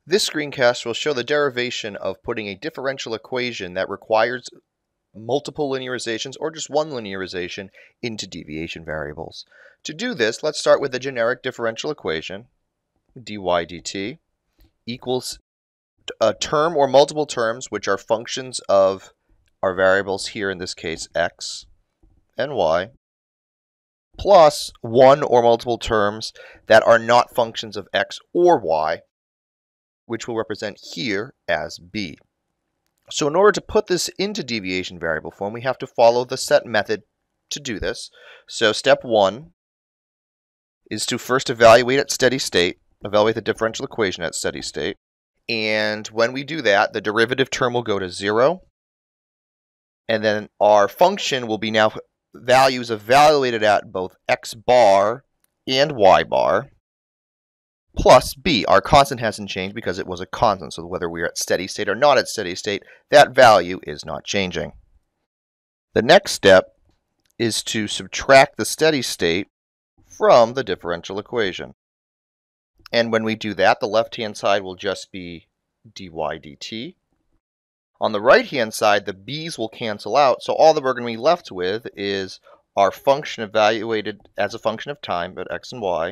This screencast will show the derivation of putting a differential equation that requires multiple linearizations or just one linearization into deviation variables. To do this, let's start with the generic differential equation, dy dt equals a term or multiple terms which are functions of our variables here, in this case x and y, plus one or multiple terms that are not functions of x or y, which we'll represent here as b. So in order to put this into deviation variable form, we have to follow the set method to do this. So step one is to first evaluate at steady state, evaluate the differential equation at steady state. And when we do that, the derivative term will go to 0. And then our function will be now values evaluated at both x bar and y bar, plus b. Our constant hasn't changed because it was a constant, so whether we're at steady state or not at steady state, that value is not changing. The next step is to subtract the steady state from the differential equation. And when we do that, the left-hand side will just be dy dt. On the right-hand side, the b's will cancel out, so all that we're going to be left with is our function evaluated as a function of time at x and y,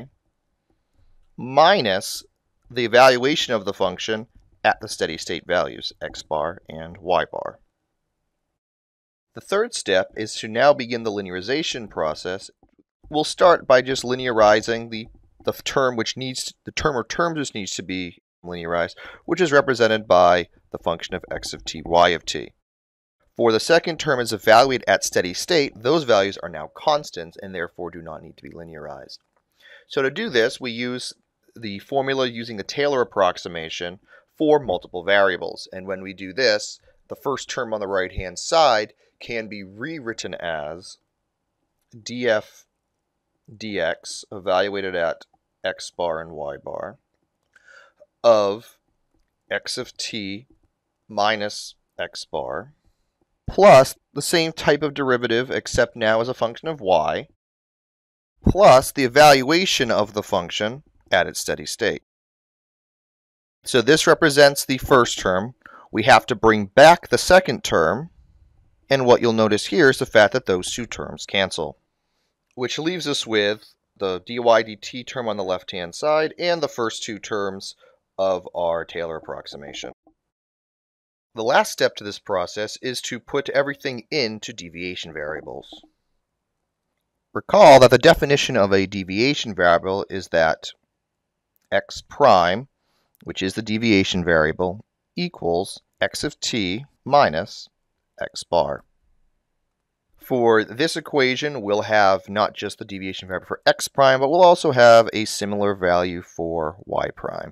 minus the evaluation of the function at the steady state values, x bar and y bar. The third step is to now begin the linearization process. We'll start by just linearizing the term which needs to be linearized, which is represented by the function of x of t, y of t. For the second term is evaluated at steady state, those values are now constants and therefore do not need to be linearized. So to do this, we use the formula using the Taylor approximation for multiple variables. And when we do this, the first term on the right-hand side can be rewritten as df dx evaluated at x bar and y bar of x of t minus x bar plus the same type of derivative except now as a function of y plus the evaluation of the function at its steady state. So this represents the first term. We have to bring back the second term, and what you'll notice here is the fact that those two terms cancel, which leaves us with the dy dt term on the left-hand side and the first two terms of our Taylor approximation. The last step to this process is to put everything into deviation variables. Recall that the definition of a deviation variable is that x prime, which is the deviation variable, equals x of t minus x bar. For this equation, we'll have not just the deviation variable for x prime, but we'll also have a similar value for y prime.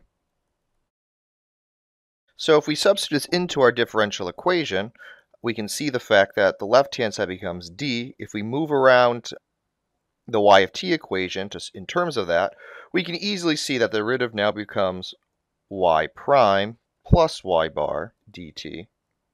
So if we substitute this into our differential equation, we can see the fact that the left-hand side becomes d. If we move around the y of t equation in terms of that, we can easily see that the derivative now becomes y prime plus y bar dt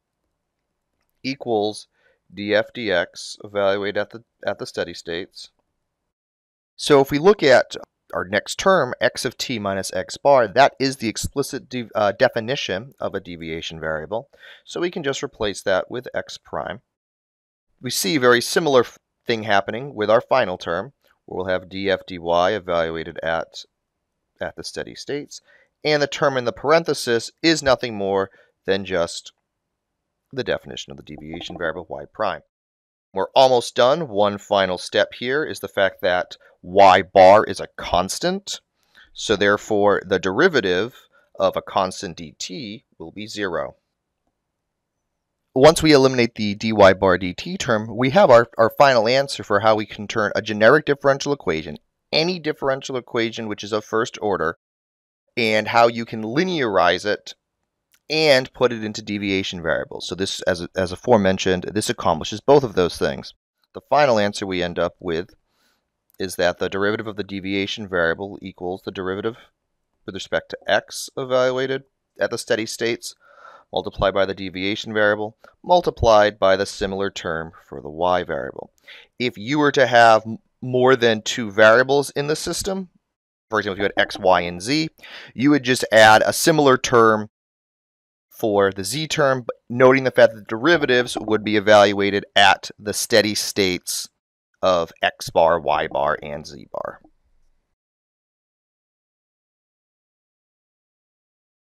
equals df dx evaluated at the steady states. So if we look at our next term, x of t minus x bar, that is the explicit definition of a deviation variable. So we can just replace that with x prime. We see a very similar thing happening with our final term, where we'll have df dy evaluated at the steady states, and the term in the parenthesis is nothing more than just the definition of the deviation variable y prime. We're almost done. One final step here is the fact that y bar is a constant, so therefore the derivative of a constant dt will be 0. Once we eliminate the dy bar dt term, we have our final answer for how we can turn a generic differential equation, any differential equation which is of first order, and how you can linearize it and put it into deviation variables. So this, as aforementioned, this accomplishes both of those things. The final answer we end up with is that the derivative of the deviation variable equals the derivative with respect to x evaluated at the steady states multiplied by the deviation variable multiplied by the similar term for the y variable. If you were to have more than two variables in the system, for example, if you had x, y, and z, you would just add a similar term for the z term, noting the fact that the derivatives would be evaluated at the steady states of x bar, y bar, and z bar.